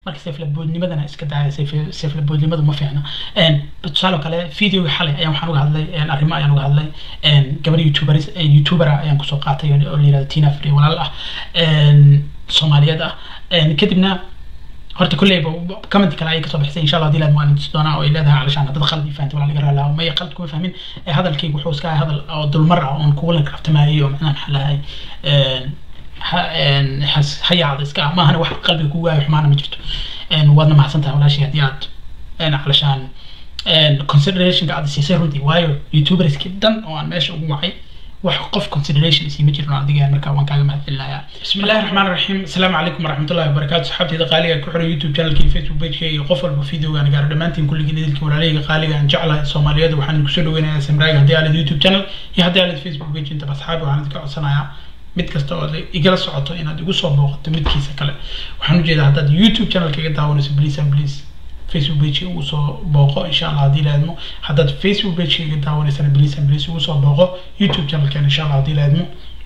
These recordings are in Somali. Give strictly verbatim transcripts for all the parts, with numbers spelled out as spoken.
marka seef la boodnimadana iska daaya seef seef la boodnimadu ma fiicna een tusaale kale video xalay ayaan waxaan uga hadlay een arrimo ayaan uga hadlay een gabar youtuberis youtuber ayaan ku soo qaatay oo la yiraahdo Tina Free walaal ah een Soomaaliyeed ah een kadibna horta kullee comment kale ay ka soo baxsay insha Allah dilaad ma inta doona oo ilaaha علشان dad qalbi fahanto wala laga raalaha ma yaqal ku fahmin ee hadalkaygu wuxuu iska hadal oo dulmar ah oo kuwa la kraftamaayay oo macnaha xalahay een has hay'ad iska ma ahna wax qalbiga ku waayo xumaana ma jirto een wadna ma xasantahay wala shay hadiyad een علشان een consideration ka adisay runtii waayo youtubers kidan oo aan meesha ugu wacay wax qof consideration isii ma jirno adiga marka waan kaaga mahadcelinayaa bismillaahir rahmaanir rahiim assalaamu calaykum waraxmatullaahi wabarakaatuh saxaabtayda qaaliga ku xiran youtube channelkii facebook page iyo qof walba videogan gaar dhamaantiin kulligiin idilkii walaalayga qaaliga aan jeclahay Soomaaliyeed waxaan ku soo dhaweynayaa samraaga hadii aad youtube channel iyo hadii aad facebook page inta asxaab waxaan idinka codsanayaa mid kasta oo igala socoto inaad igu soo booqato midkiisa kale waxaan u jeedaa haddaad youtube channelkayga daawanayso please and please Facebook page ugu soo booqo insha Allah hadii laadmo haddaad Facebook page kayga daawanaysan please and please ugu soo booqo YouTube channel kan insha Allah hadii laadmo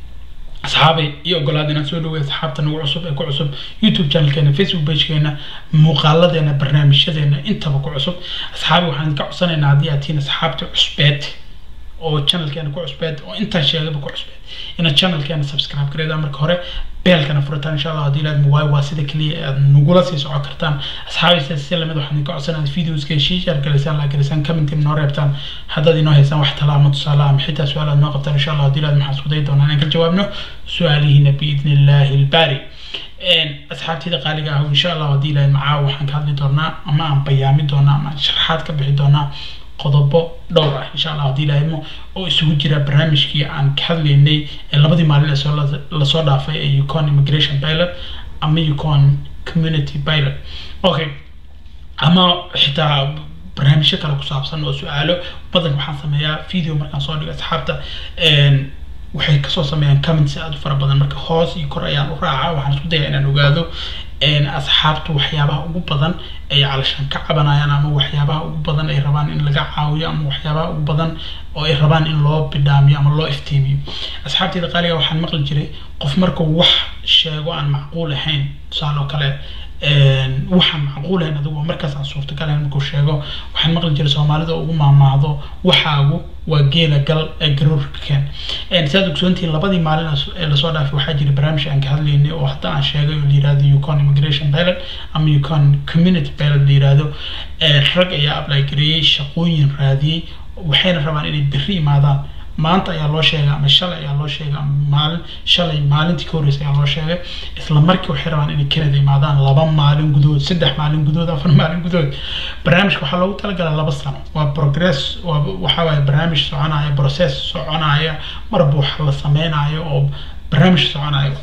asxaabay iyo ogolaad inaan soo dhaweeyo asxaabta nagu cusub ee ku cusub YouTube channel kan Facebook page keena muuqaaladeena barnaamijyadeena intaba ku cusub asxaabay waxaan ka codsanaynaa hadii aad tihiin asxaabta cusbeed oo channel kan ku cusbeed oo inta sheegaba ku cusbeed ina channel kan subscribe gareeda marka hore beelkana furtaan insha Allah hadii laadmo way waa sida kaliya aad nugula sii socon kartaan asxaabta si lamid waxaan ka codsanayaa videos ka share galaysan la galaysan comment noo reebtaan haddaad inoo haysan wax talaamo tusaale ama xitaa su'aalaad noo qabtaan insha Allah hadii laadmo waxaan isku day doonaa inaan ka jawaabno su'aalihiina biidnillaahi albaari een asxaabtayda qaaliga ah insha Allah hadii laadmo caaw waxaan ka hadli doonaa ama aan bayaami doonaa ama sharaxaad ka bixi doonaa qodobo dhowr ah insha Allah hadii laadmo oo isugu jira barnaamijkii aan ka hadlaynay ee labadii maalin ee soo la soo dhaafay ee Yukon Immigration Pilot ama Yukon Community Pilot okay ama xitaa barnaamijyo kale ku saabsan oo su'aalo badan waxaan sameeyaa video markaan soo dhigo asxaabta een waxay ka soo sameeyaan comments aad fara badan marka hoos iyo kor ayaan u raacaa waxaan isku dayaa inaan ogaado een asxaabtu waxyaabaha ugu badan ay علشان ka cabanayaan ama waxyaabaha ugu badan ay rabaan in laga caawiyo ama waxyaabaha ugu badan oo ay rabaan in loo bidhaamiyo ama loo iftiimiyo asxaabtayda qaaliga waxaan maqli jiray qof markuu wax sheego aan macquul ahayn tusaale kale een waxaan macquul ahayn adigu markaas aan suurtagal ahayn markuu sheego waxaan maqli jiray Soomaalida ugu maamaahdo waxaagu waa geela gal ee garuurkan een sidoo ogsoontii labadii maalin ee la soo dhaafay waxaa jiray barnaamij aan ka hadlaynay oo hadda aan sheegay oo la yiraahdo Yukon Immigration Pilot ama Yukon Community Pilot la yiraahdo ee rag ayaa apply gareeyay shaqooyin raadiyay waxayna rabaan inay bixi imaadaan maanta ayaa loo sheegay ama shalay ayaa loo sheegay ama maalin shalay maalintii ka horeysay ayaa loo sheegay isla markii waxay rabaan inay Canada imaadaan laba maalin gudood saddex maalin gudood afar maalin gudood barnaamijka waxaa loogu talagalay laba sano waa progress waa waxa waaye barnaamij soconaya process soconaya marba wax la sameynayo oo barnaamij soconaya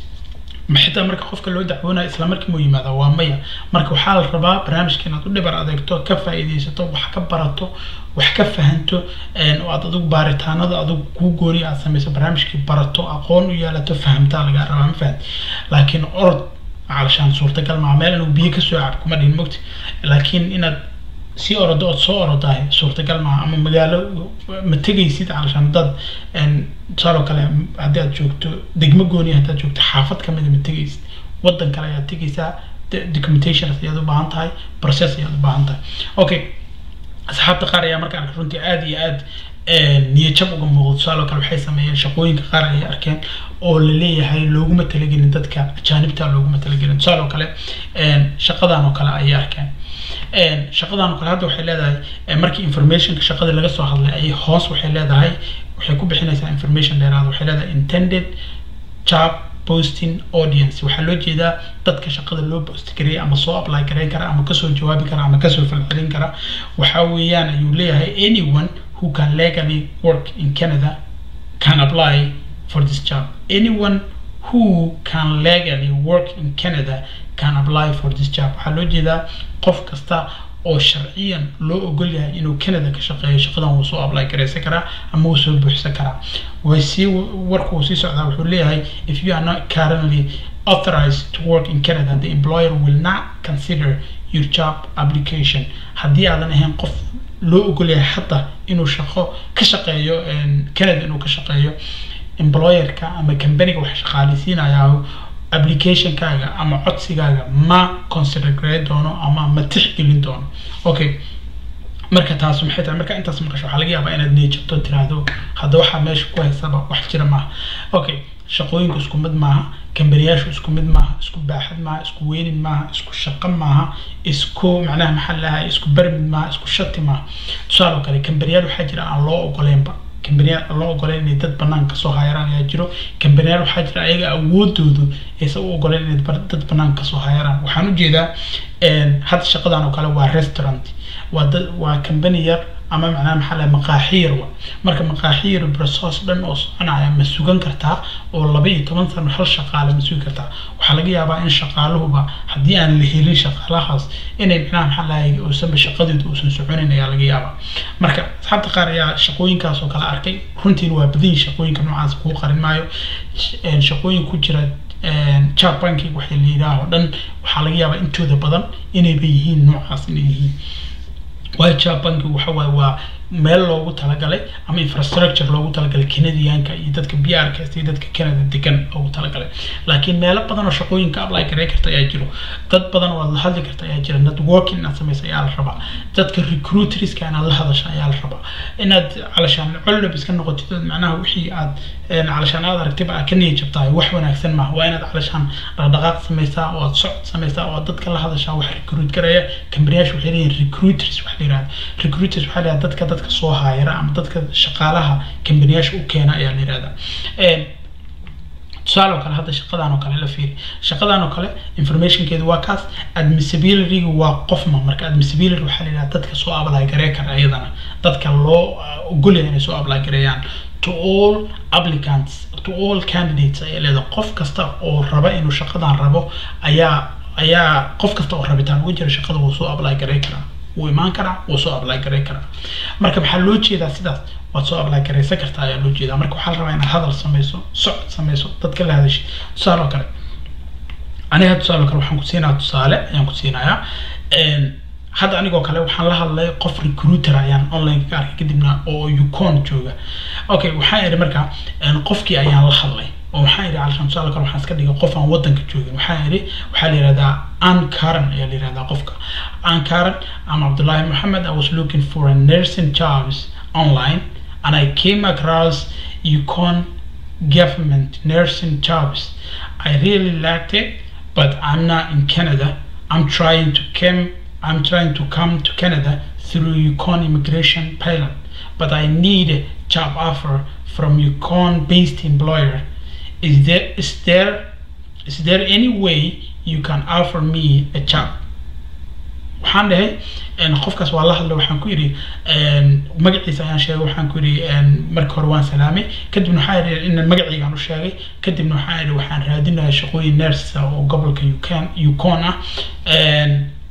ma xitaa marka qofka loo dacwoonayo isla markii uu yimaado waa maya marka waxaa la rabaa barnaamijkan aad u dhibar adeegto ka faa'iideysato wax ka barato wax ka fahanto een oo aad adigu baaritaanada adigu ku goori aad sameyso barnaamijkii barato aqoon u yeelato fahamta laga rabaa ma fahad laakiin orod علشان suurtagal ma meel inuu biyo ka soo cab kuma dhin mogti laakiin inaad si orado soo orodahay suurtagal ma ama magaalo ma tagaysid علشان dad een saro kale hadii aad joogto degmo gooni hadii joogto xaafad kamid ma tagaysid wadan kale aad tagaysaa documentation aad u baahan tahay process aad u baahan tahay okay asxaabta qaar ayaa markaan runtii aad iyo aad niyad jab uga muuqdo salo kale waxay sameeyeen shaqooyinka qaar ay arkeen oo la leeyahay looguma talagelin dadka ajaanibta looguma talagelin salo kale een shaqadan oo kale ay arkeen een shaqadan oo kale hadda waxay leedahay markii information shaqada laga soo hadlay ay hoos waxay leedahay waxay ku bixinaysaa information dheeraad waxay leedahay intended job posting audience waxa loo jeedaa dadka shaqada loo post gareeyay ama soo apply gareyn kara ama ka soo jawaabi kara ama ka soo falcelin kara waxa weeyaan ayuu leeyahay anyone who can legally work in Canada can apply for this job anyone who can legally work in Canada can apply for this job waxa loo jeedaa qof kasta oo sharciyan loo ogol yahay inuu Canada ka shaqeeyo shaqadan uu soo apply gareysan kara ama uu soo buuxsan kara way si warku si socdaa wuxuu leeyahay if you are not currently authorized to work in Canada the employer will not consider your job application hadii aadan ahayn qof loo ogol yahay hatta inuu shaqo ka shaqeeyo Canada inuu ka shaqeeyo employer ka ama company wax shaqaaleysiinaya application kaaga ama codsigaaga ma consider grade doono ama ma tixgelin doono okay marka taas maxay tahay marka intaas maqasho waxa laga yaabaa inaad neejabto tiraahdo hadda waxa meesha ku haysaba wax jira ma okay shaqooyinku isku mid maaha kambariyashu isku mid maaha isku baaxad maaha isku weynin maaha isku shaqo maaha isku macnaha maxal lahaa isku barmid maaha isku shati maaha tusaale kale kambariyal waxa jira aan loo ogoleynba kambariyal loo ogoleyn inay dad banaanka soo haayaraan ayaa jiro kambariyal waxa jira ayaga awoodoodu aysan u ogoleyn inay dad banaanka soo haayaraan waxaan u jeedaa een had shaqadan oo kale waa restaurant waa waa company yar ama macnaha maxal lahaa maqaaxiir wa marka maqaaxiir process dhan oo soconaya ma sugan kartaa oo laba iyo toban sano hal shaqaale ma sugan kartaa waxa laga yaabaa in shaqaaluhuba hadii aan la helin shaqaalahaas inay macnaha maxal lahaa oo sabab shaqadooda uusan soconin ayaa laga yaabaa marka asxaabta qaar ayaa shaqooyinkaas oo kala arkay runtii waa badin shaqooyinka noocaas ku qarin maayo shaqooyin ku jira chat banking waxa la yiraahdo dhan waxa laga yaabaa intooda badan inay yihiin noocaas inay yihiin waa chat banking waxa waa meel loogu talagalay ama infrastructure loogu talagalay Canadianka iyo dadka B R ka iyo dadka Canada degan loogu talagalay laakiin meelo badan oo shaqooyinka apply gareey karta ayaa jiro dad badan oo la hadli karta ayaa jira networking aad sameysay ayaa la rabaa dadka recruiters ka aan la hadashay ayaa la rabaa inaad calashaan culub iska noqotid macnaha wixii aad een calashaan aad aragtay baa ka niyad jabtay wax wanaagsan ma waa inaad calashaan dhaqdhaqaaq sameysaa oo socod sameysaa oo dadka la hadashaa wax recruit gareeya kambariyaash waxay leeyihiin recruiters wax la yiraahdo recruiters waxa la dadka dadka soo haayara ama dadka shaqaalaha kambariyaash u keena ayaa la yiraahdaa een tusaale kale hadda shaqadan oo kale la fiiri shaqadan oo kale informationkeedu waa kaas admissibility waa qof ma marka admissibility waxa la yiraahdaa dadka soo apply gareey kara ayadana dadka loo ogol yahay inay soo apply gareeyaan to all applicants to all candidates ay leedahay qof kasta oo raba inuu shaqadan rabo ayaa ayaa qof kasta oo rabitaan ugu jira shaqada uu soo apply gareey kara uu imaan kara uu soo apply gareey kara marka waxa loo jeedaa sidaas waad soo apply gareysan kartaa ayaa loo jeedaa marka waxa la rabaa inaad hadal sameyso socod sameyso dadka la hadashay tusaale kale aniga tusaale kale waxaan ku siinayaa tusaale ayaan ku siinayaa een hadda anigoo kale waxaan la hadlay qof recruiter ayaan online ka arkay kadibna oo Yukon jooga okay waxaan iri marka een qofkii ayaan la hadlay oo waxaan iri calashan tusaale kale waxaan iska dhigay qof aan wadanka joogin waxaan iri waxa la yiraahdaa An Karen ayaa la yiraahdaa qofka An Karen I'm Abdullah Mohammed I was looking for a nursing jobs online and I came across Yukon government nursing jobs I really liked it but I'm not in Canada I'm trying to come I'm trying to come to Canada through Yukon immigration pilot but I need a job offer from Yukon based employer is there is there is there any way you can offer me a job waxaan dhahay een qofkaas waa la hadlay waxaan ku yiri een magaciisa ayaan sheegay waxaan ku yiri een marka hore waan salaamay kadibna waxaan yiri in magacayga aan u sheegay kadibna waxaan yiri waxaan raadinayaa shaqooyin nurse oo gobolka Yukon Yukon ah een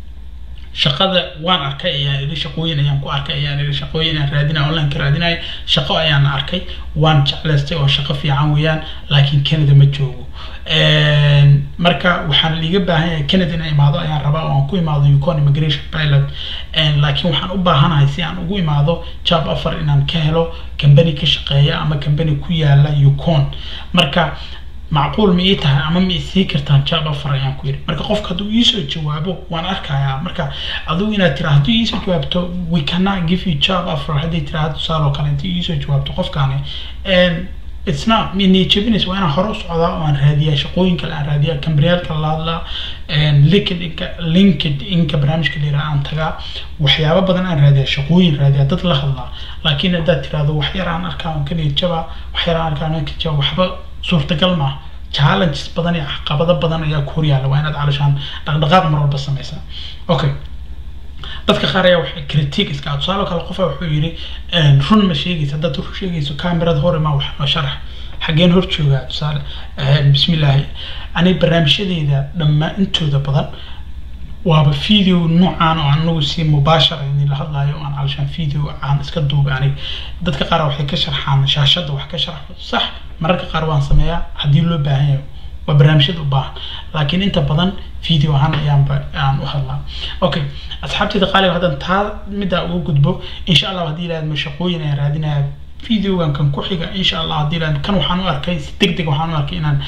shaqada waan arkay ayaan ila shaqooyin ayaan ku arkay ayaan ila shaqooyin aan raadinaa online ka raadinay shaqo ayaan arkay waan jeclaystay oo shaqo fiican weeyaan laakiin Canada ma joogo een marka waxaan liiga baahan yahay Canada inay imaado ayaan rabaa oo aan ku imaado Yukon immigration pilot een laakiin waxaan u baahanahay si aan ugu imaado job offer inaan ka helo company ka shaqeeya ama company ku yaala Yukon marka معقول ميتها أما ميسيكر تان شاب أفريان كوير مركا قف كدو يسوي جوابه وأنا أركايا مركا أدو إنا ترى هدو يسوي جوابته we cannot give you job offer هدي ترى هدو سالو كان أنت يسوي جوابته قف كانه and it's not مني تبينس وأنا خرص عضاء وأنا هدية شقوين كلا هدية كمبريال كلا لا and linked إنك linked إنك برامج كليرة عن تجا وحياة بدنا أنا هدية شقوين هدية تطلع الله لكن إذا ترى هذا وحياة عن أركان كني تجوا وحياة عن أركان كتجوا وحبا suurtagal ma challenges badan iyo caqabado badan ayaa ku yaala waa inaad calashaan dhaqdhaqaaq mar walba sameysaa okay dadka qaar ayaa waxay critique iska tusaale kale qof wuxuu yiri een run ma sheegaysa dad run sheegayso kaamirada hore ma wax ma sharax xageen hor jooga tusaale een bismillaah ani barnaamijyadeeda dhammaan intooda badan waaba video noocan oo anagu si mubashir in la hadlayo aan calashaan video aan iska duubay ani dadka qaar waxay ka sharxaan shaashada wax ka sharxo sax mararka qaar waan sameeyaa hadii loo baahan yahay waa barnaamijyada u baahan laakiin inta badan video ahaan ayaan aan u hadlaa okay asxaabtayda qaaliga hadan taa mida ugu gudbo insha Allah hadii ilaad ma shaqooyin ay raadinaya videogan kan ku xiga insha Allah hadii ilaad kan waxaan u arkay si degdeg waxaan u arkay inaan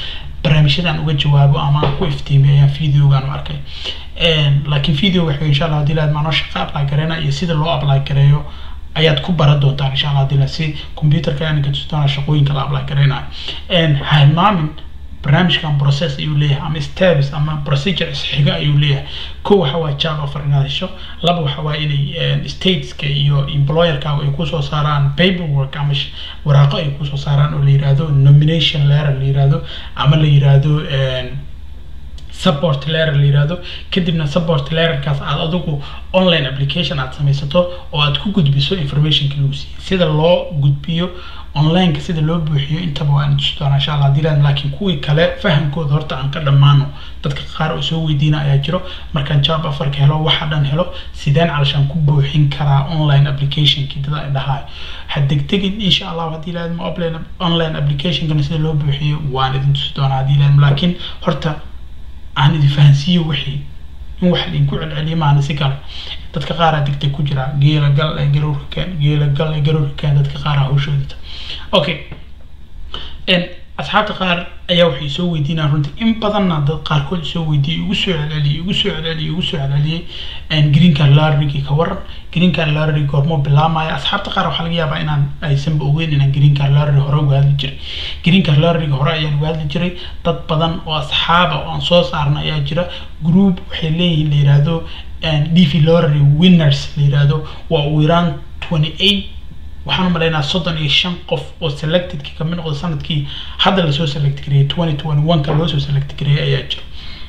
barnaamijyadan uga jawaabo ama aan ku iftiimiyo ayaan videogan u arkay laakiin video waxay insha Allah hadii la maano shaqo apply gareena iyo sida loo apply gareeyo ayaad ku baran doontaan insha Allah hadii la si computerka aan ka tustaan shaqooyinka la apply gareena een halmaamin barnaamijkan process ayuu leeyahay ama steps ama procedures xiga ayuu leeyahay ko waxa waa job offer inaad hesho laba waxa waa inay stateska iyo employerka ay ku soo saaraan paperwork ama waraaqo ay ku soo saaraan oo la yiraahdo nomination letter la yiraahdo ama la yiraahdo support letter la yiraahdo kadibna support letter kaas aad adigu online application aad samaysato oo aad ku gudbiso information ka lagu siiyay sida loo gudbiyo online ka sida loo buuxiyo intaba waan tustaan insha Allah dilaan laakiin kuwii kale fahamkooda horta aan ka dhamaano dadka qaar oo soo weydiina ayaa jiro markaan job offer ka helo waxa dhan helo sideen calashan ku buuxin karaa online application kidada ay dhahay hadegdegin insha Allah hadii la ma online online application kan sida loo buuxiyo waan idin tustaan hadii la laakiin horta aan idin fahansiyo wixii in wax idin ku celceliyo maana si kale dadka qaar ah degdeg ku jira geela gal ay garoorka geela gal ay garoorka dadka qaar ah hawshooda okay en asxaabta qaar ayaa waxay soo weydiinayaan runtii in badanna dad qaar kood soo weydiiyay ugu soo celceliyay ugu soo celceliyay ugu soo celceliyay en green card lottery ka waran green card lottery goormo bilaamaya asxaabta qaar waxa laga yaabaa inaan aysan ogeyn inaan green card lottery hore uga hadli jiray green card lottery hore ayaan uga hadli jiray dad badan oo asxaaba oo aan soo saarnay ayaa jira group waxay leeyihiin la yiraahdo and D V lottery winners la yiraahdo waa ugu yaraan twenty-eight waxaan maleynaa soddon iyo shan qof oo selected ka mid noqday sanadkii hadda la soo select gareeyay twenty twenty-one ka loo soo select gareeyay ayaa jira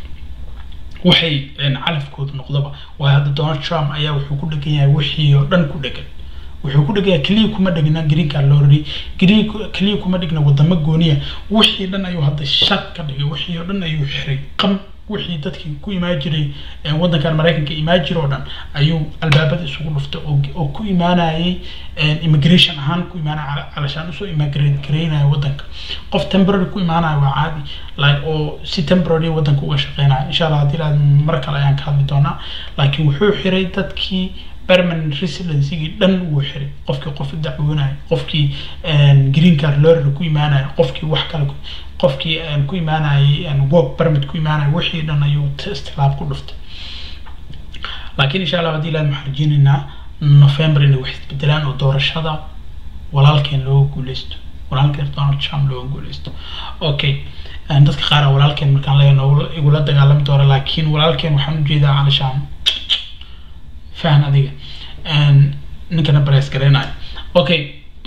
waxay calafkooda noqdaba waa hadda Donald Trump ayaa wuxuu ku dhagan yahay wixii oo dhan ku dhagan wuxuu ku dhagan yahay kaliya kuma dhagna green card lottery green kaliya kuma dhagna wadamo gooniya wixii dhan ayuu hadda shaq ka dhigay wixii oo dhan ayuu xiray qam wixii dadkii ku imaan jiray wadankan Mareykanka imaan jiro oo dhan ayuu albaabada isugu dhuftay oo ku imaanayay immigration ahaan ku imaanay calashaan soo immigrate gareynaya wadanka qof temporary ku imaanaya waa caadi like oo si temporary wadanka uga shaqeynaya insha Allah hadii la mar kale ayaan ka hadli doonaa laakiin wuxuu xiray dadkii permanent residency dhan uu xiray qofkii qof dacwoonay qofkii green card lottery ku imaanay qofkii wax kale qofkii aan ku imaanay aan work permit ku imaanay wixii dhan ayuu istilaab ku dhuftay laakiin insha Allah hadii la maxarjinina November inay wax isbedelaan oo doorashada walaalkeen loo guuleysto walaalkeen Donald Trump loo guuleysto okay aan dadka qaar walaalkeen markaan leeyahay igula dagaalami doona laakiin walaalkeen waxaan u jeedaa calashaan فاهم هذه ان نكنا بريس كرينا اوكي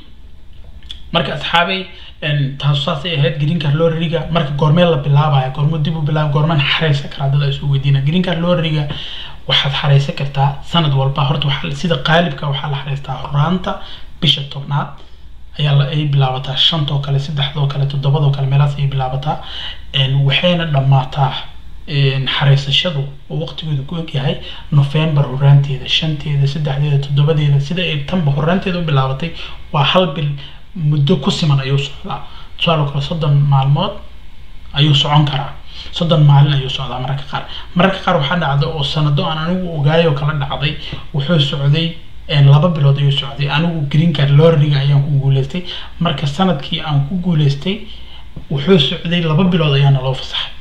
marka asxaabay ان taasoo ay ahayd green card lottery-ga marka goormeel la bilaabay goormo dib u bilaab goormaan xareysa karaadada ay soo weydiina green card lottery-ga waxaad xareysa kartaa sanad walba horta waxa sida qaalibka waxa la xareystaa horaanta bisha tobnaad ayaa la ay bilaabataa shantoo kale saddexdoo kale toddobadoo kale meelaas ay bilaabataa een waxayna dhamaataa in xareysashadu oo waqtigeedu ku yahay November horaanteeda shanteeda saddexdeeda toddobadeeda sida ay tanba horaanteeda u bilaabatay waa hal bil muddo ku siman ayuu socdaa tusaale kale soddon maalmood ayuu socon karaa soddon maalin ayuu socdaa mararka qaar mararka qaar waxa dhacdo oo sanado aan anigu ogaayo kala dhacday wuxuu socday in laba bilood ayuu socday anigu green card lottery ayaan ku guuleystay marka sanadkii aan ku guuleystay wuxuu socday laba bilood ayaan loo fasaxay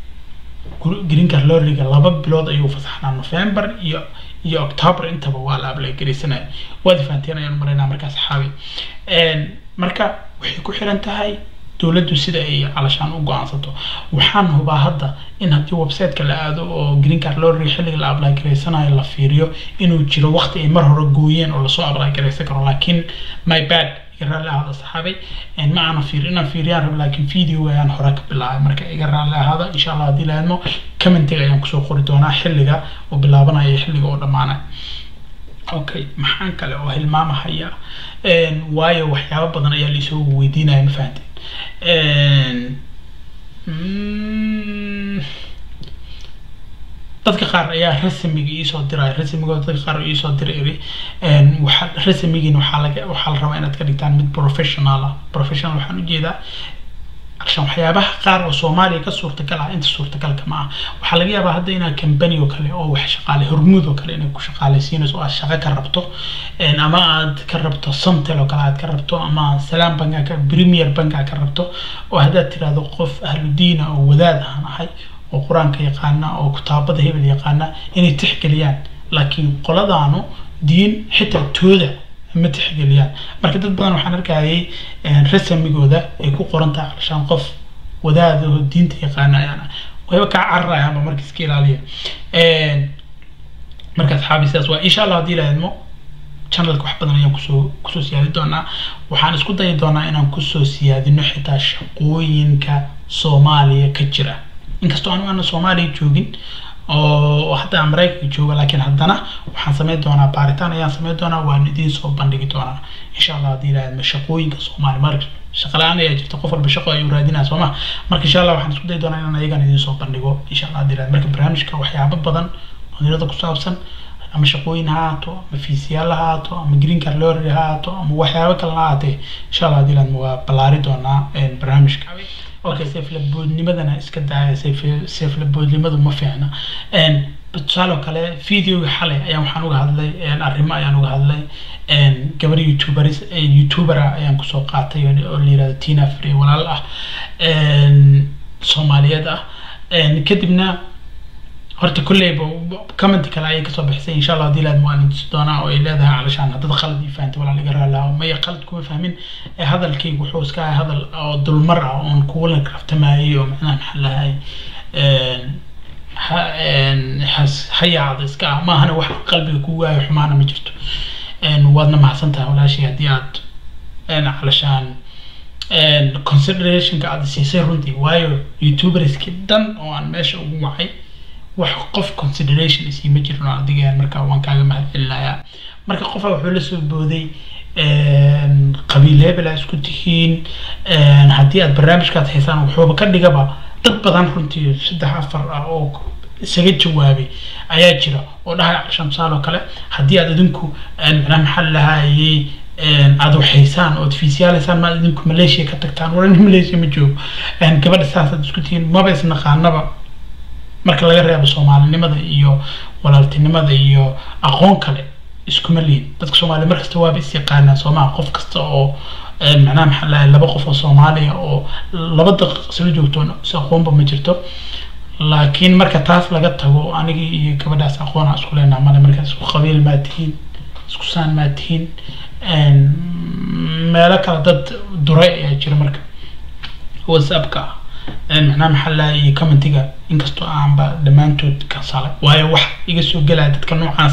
green card lottery-ga laba bilood ayuu fasaxnaa November iyo iyo October intaba waa la apply gareysanay waad fahanteen ayaan mareynaa markaas xaabi een marka waxay ku xiran tahay dawladdu sida ay calashaan u go'aansato waxaan hubaa hadda in hadii website-ka la aado oo green card lottery xilliga la apply gareysanayo la fiiriyo inuu jiro waqti ay mar hore gooyeen oo la soo apply gareysan karo laakiin my bad يقرأ هذا صحابي إن معنا في رنا في رياض لكن فيديو يعني حرك بالله مركز يقرأ هذا إن شاء الله دي لأنه كمان تيجي ينقصوا خريطونا حلقة وبالله بنا يحلقة ولا معنا أوكي محن كله وهل ما محيا إن واي وحياة بدنا يلي سو ودينا مفهمين إن dadka qaar ayaa rasmiga ii soo diray rasmiga dadka qaar ii soo diray een waxa rasmigiina waxa laga waxa la rabaa inaad ka dhigtaan mid professional ah professional waxaan u jeedaa عشان حيابها قار وصومالي كصورة كلا أنت صورة كلا كمان وحلاقيها بعد هنا كمباني وكله أو شغال هرمود وكله إنه شغال سينس أو شغال كربته إن أما كربته صمت لو كلا كربته أما سلام بنك بريمير بنك كربته وهذا ترى ذو قف أهل الدين أو وذاد أنا هاي وقرآن كيقانا أو كتاب ده اللي يقانا إني تحكي ليان لكن قل ضانو دين حتى تودا ما تحكي ليان مركز بدنا وحنركع هاي رسم جودا يكون قرآن تعال عشان قف وذاد الدين تيقانا يعني وهو كعرّة يا ما مركز كيل عليه مركز حابس أسوا إن شاء الله دي لهمو channel wax badan ayaan kusoo kusoo siyaadi doonaa waxaan isku dayi doonaa inaan kusoo siyaadino xitaa shaqooyinka Soomaaliya ka jira inkastoo aan aan Soomaaliya joogin oo hatta Mareykanka jooga laakiin haddana waxaan sameyn doonaa baaritaan ayaan sameyn doonaa waan idin soo bandhigi doonaa insha Allah hadii ilaahay shaqooyinka Soomaaliya mar shaqalaan ay jirto qof walba shaqo ayuu raadinaa Sooma marka insha Allah waxaan isku dayi doonaa inaan ayagan idin soo bandhigo insha Allah hadii ilaahay marka barnaamijka waxyaabo badan oo ku saabsan ama shaqooyin haato ama fiisiyaal haato ama green card lorry haato ama waxyaabo kale haato insha Allah dilan waa balaari doonaa een barnaamijka okay safe labodnimadana iska daaya safe safe labodnimadu ma fiicna een tusaale kale video xalay ayaan waxaan uga hadlay een arrimo ayaan uga hadlay een gabar youtuberis youtuber ayaan ku soo qaatay oo la yiraahdo Tina Free walaal ah een Soomaaliyeed ah een kadibna horta kullee comment kale ay ka soo bixisay insha Allah hadii laad mu'min doona oo ay leedahay علشان hadda qalad ii fahanto wala laga raalaha ma qalad kuma fahmin ee hadalkaygu wuxuu iska yahay hadal oo dulmar ah oo ku wala kraftamayo macnaha maxallahay een een has hayaad iska ma ahna wax qalbiga ku waayo xumaana ma jirto een wadna mahsantahay walaashii hadii aad een علشان een consideration ka aad siisay runtii waayo youtubers kidan oo aan meesha ugu wacay wax qof consideration isii ma jirno adiga marka waan kaaga mahadcelinayaa marka qof wuxuu la soo booday een qabiil hebel isku tihiin een hadii aad barnaamijkaad haysaan wuxuu ka dhigaba dad badan runtii saddex afar ah oo isaga jawaabay ayaa jira oo dhahay cashan saalo kale hadii aad idinku een macna maxal lahaayay een aad waxaysaan oo fiisiyaalaysan ma idinku Malaysia ka tagtaan waran Malaysia ma joogo een gabadha saas isku tihiin ma ba isna qaanaba marka laga reebo Soomaalinimada iyo walaaltinimada iyo aqoon kale isku maliin dadka Soomaali markasta waa bis yaqaanaa Soomaa qof kasta oo macna maxal lahayn laba qof oo Soomaaliya oo laba daqiiqo soo joogto aqoonba ma jirto laakiin marka taas laga tago aniga iyo gabadhaas aqoon isku leenahay mal marka isku qabiil ma tihiin isku saan ma tihiin een meelo kala dad duray ay jira marka WhatsApp-ka een macna maxal lahayn commentiga inkastoo aan ba dhamaantood ka salay waayo wax iga soo galay dadka noocaas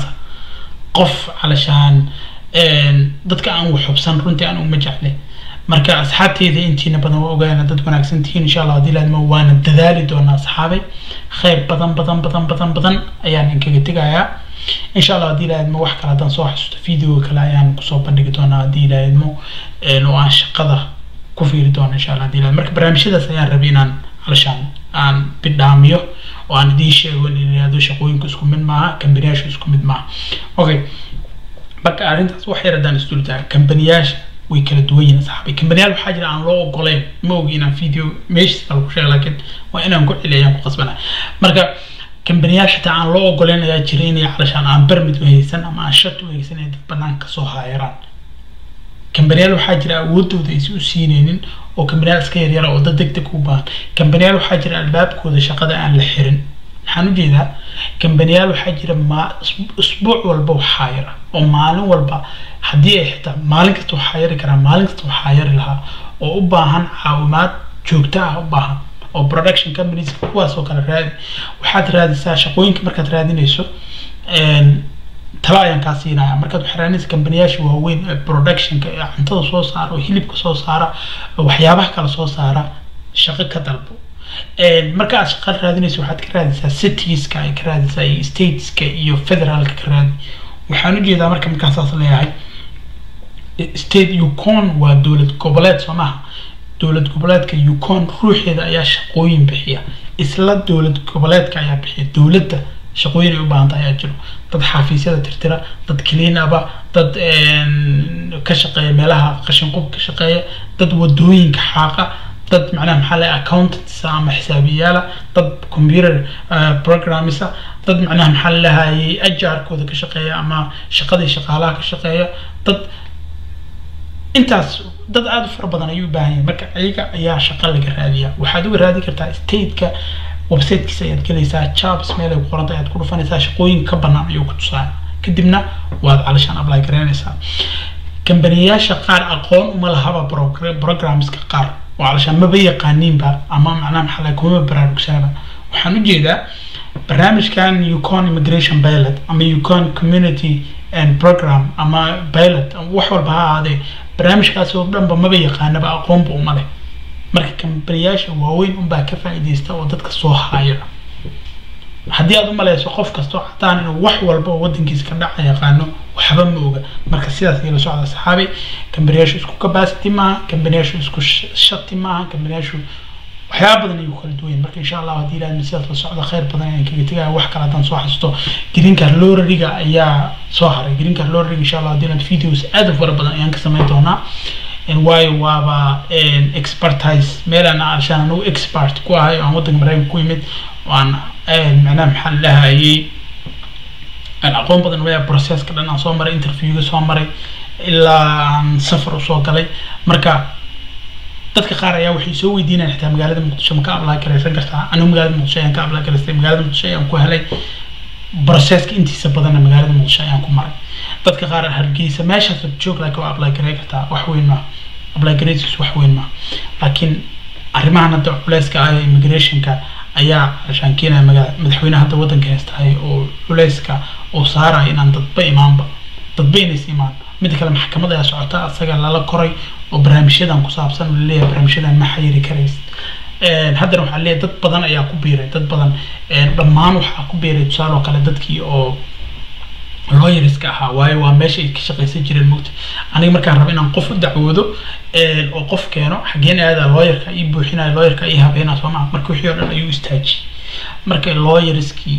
qof علشان een dadka aan wax xubsan runtii aan uma jeclay marka asxaabteeda intiina badan oo ogaana dad wanaagsan tihiin insha Allah hadii laadmo waana dadaali doonaa asxaabay khayr badan badan badan badan badan ayaan inkaga tagayaa insha Allah hadii laadmo wax kala dan soo xasuusto video kale ayaan ku soo bandhigi doonaa hadii laadmo een oo aan shaqada ku fiiri doona insha Allah hadii laadmo marka barnaamijyadaas ayaan rabay inaan علشان aan bidhaamiyo oo aan idin sheego in inaad shaqooyinka isku mid maaha kambaniyasha isku mid maaha okay marka arintaas wax yar hadaan isdultaa kambaniyasha way kala duwan yihiin saxaabay kambaniyal waxa jira aan loo ogoleyn ma ogi inaan video meeshii kala ku sheego laakiin waa inaan ku celiyo ku qasbana marka kambaniyal xitaa aan loo ogoleyn ayaa jira inay علشان aan permit u haysan ama aan shati u haysan ee banaanka soo haayaraan kambaniyal waxa jira awoodooda ay u siinaynin oo kambaniyal iska yar yar oo dad degdeg u baahan kambaniyal waxa jira albaabkooda shaqada aan la xirin waxaan u jeedaa kambaniyal waxa jira ma usbuuc walba waxa yar oo maalin walba hadii ay xitaa maalin kasta waxa yar kara maalin kasta waxa yar laha oo u baahan caawimaad joogto ah u baahan oo production companies kuwaas oo kala raadi waxaad raadisaa shaqooyinka markaad raadinayso een talaayaan ka siinaya markaad xiraanaysa kambaniyasha waaweyn ee production-ka ee cuntada soo saara oo hilibka soo saara waxyaabaha kala soo saara shaqo ka dalbo een marka aad shaqo raadinayso waxaad ka raadisaa cities-ka ay ka raadisaa states-ka iyo federal-ka ka raadi waxaan u jeedaa marka markaas leeyahay state Yukon waa dawlad goboleed Soomaaliya dawlad goboleedka Yukon ruuxeeda ayaa shaqooyin bixiya isla dawlad goboleedka ayaa bixiya dawladda shaqooyin ay u baahan tahay ayaa jiro dad xafiisyada tirtira dad clean aba dad een ka shaqeeya meelaha qashin qub ka shaqeeya dad wadooyinka xaaqa dad macnaha maxaa la accountants ama xisaabiyaala dad computer programmers dad macnaha maxaa la lahaayay ajarkooda ka shaqeeya ama shaqadii shaqaalaha ka shaqeeya dad intaas dad aad u fara badan ayuu u baahan yahay marka ayaga ayaa shaqo laga raadiyaa waxaad uga raadi kartaa state-ka website-kiisa ayaad gelaysaa jobs meel ay ku qoran tahay ayaad ku dhufanaysaa shaqooyin ka bannaan ayuu ku tusaa kadibna waad calashaan apply garaynaysaa kambaniyaasha qaar aqoon uma lahaba programmeska qaar oo calashaan maba yaqaaniinba ama macnaha maxaa la kuma baraarugsaaba waxaan u jeedaa barnaamijkan Yukon Immigration Pilot ama Yukon Community and Program ama Pilot wax walba ha ahaadee barnaamijkaas oo dhanba maba yaqaanaba aqoonba uma leh marka kambaniyaasha waaweyn unbaa ka faa'iideysta oo dadka soo haaya haddii aad u malayso qof kastoo cadaan inuu wax walba oo wadankiisa ka dhaca yaqaano waxba ma oga marka sidaas ayay la socda saxaabi kambaniyaashu isku capacity maaha kambaniyaashu isku shati maaha kambaniyaashu waxyaaba badan ayuu kala duwan marka insha allah haddii ilaahay sidaas la socda khayr badan ayaan kaga tagaya wax kale haddaan soo xasuusto green card lottery-ga ayaa soo haray green card lottery insha allah haddii ilaahay videos aad u fara badan ayaan ka samayn doonaa waayo waaba expertise meelaan arshaan anigu expert ku ahay aan wadanka maraykanka ku yimid waan macnaha maxaa la lahayay aan aqoon badan waya processka dhan aan soo maray interviewga soo maray ilaa aan safar usoo galay marka dadka qaar ayaa waxay soo weydiinayaan xitaa magaalada muqdisho ma ka apply garaysan kartaa anigu magaalada muqdisho ayaan ka apply garaystay magaalada muqdisho ayaan ku helay processka intiisa badanna magaalada muqdisho ayaan ku maray dadka qaar hargeysa meeshaas joog laakiin waa apply garay kartaa wax weyn ma apply garaysiis wax weyn ma laakiin arrimahan hadda culayska ah immigrationka ayaa ashaan keenaya madaxweynaha hadda wadanka haystahay oo culayska oo saaraya inaan dadba imaanba dadba inaysa imaan mid kale maxkamad ayaa socota asaga lala koray oo barnaamijyadan ku saabsan oo leeyahay barnaamijyadan ma xayiri karaysid haddana waxaa leeyahay dad badan ayaa ku biiray dad badan dhammaan waxaa ku biiray tusaale oo kale dadkii oo lawyerska ahaa waayo waa meesha ay ka shaqaysan jireen mugta aniga markaan rabo inaan qof u dacwoodo oo qof keeno xageen aadaa lawyerka ii buuxinaya lawyerka ii habeynaa soo maa marka wixii oo dhan ayuu istaajiyey marka lawyerskii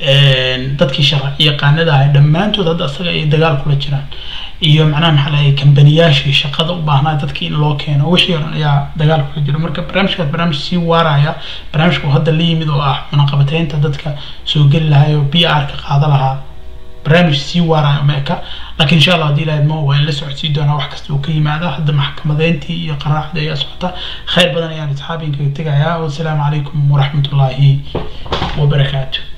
dadkii sharci yaqaanada ahay dhammaantood hadda asaga ay dagaal kula jiraan iyo macnaha maxaa lahaye kambaniyaashii shaqada u baahnaa dadkii in loo keeno wixii oo dhan ayaa dagaal kula jira marka barnaamijkaas barnaamij sii waaraya barnaamijka uu hadda la yimid oo ah cunaqabateynta dadka soo geli lahay oo b r ka qaada lahaa barnaamij sii waaraya meeka laakiin insha allah haddii ilaahay mo waa in la socodsii doonaa wax kasta uu ka yimaada hadda maxkamadeyntii iyo qaraacdii ayaa socota khayr badan ayaan asxaabinkaga tegayaa wasalaamu calaykum waraxmatullaahi wabarakaatu